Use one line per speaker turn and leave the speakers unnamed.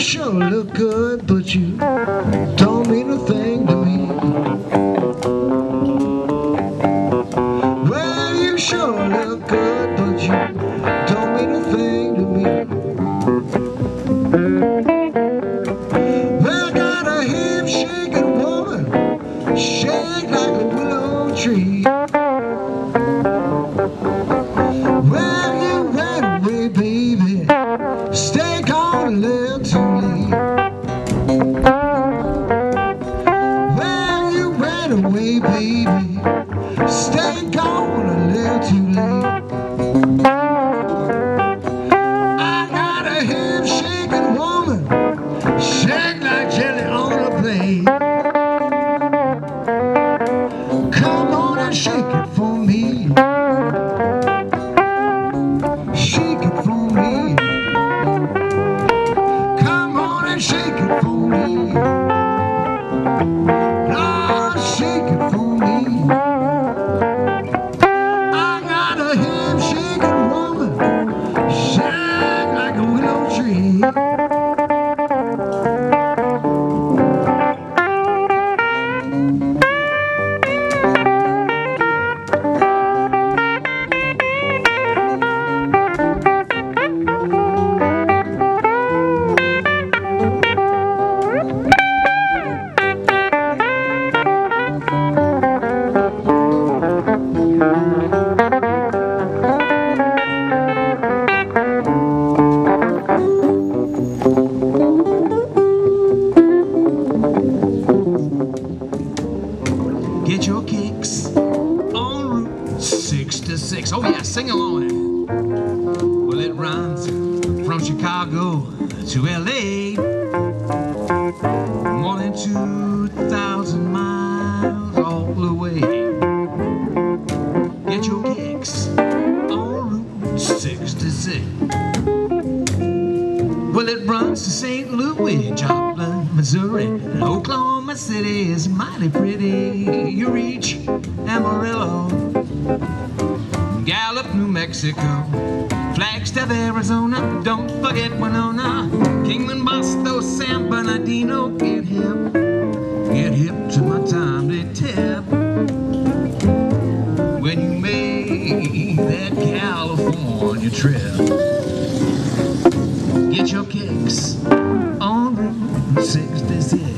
sure look good, but you don't mean a thing to me. Well, you sure look good, but you don't mean a thing to me. Well, I got a hip-shaking woman, shake like a willow tree. Well, you ran away, baby, stay gone and live to leave. Well, you ran away, baby, stay gone and live too late. I got a hip-shaking woman, shake like jelly on a plate. Come on and shake it for me. Shake it for me. Come on and shake it for me. Lord, shake it for me. I got a hip-shaking woman, shake like a willow tree. Get your kicks on Route 66. Oh yeah, sing along there. Well, it runs from Chicago to LA, more than 2,000 miles all the way. Get your kicks on Route 66. Well, it runs to St. Louis, Joplin, Missouri, and Oklahoma City is mighty pretty. You reach Amarillo, Gallup, New Mexico, Flagstaff, Arizona, don't forget Winona, Kingman, Boston, San Bernardino. Get hip to my timely tip when you make that California trip. Get your kicks on Route 66.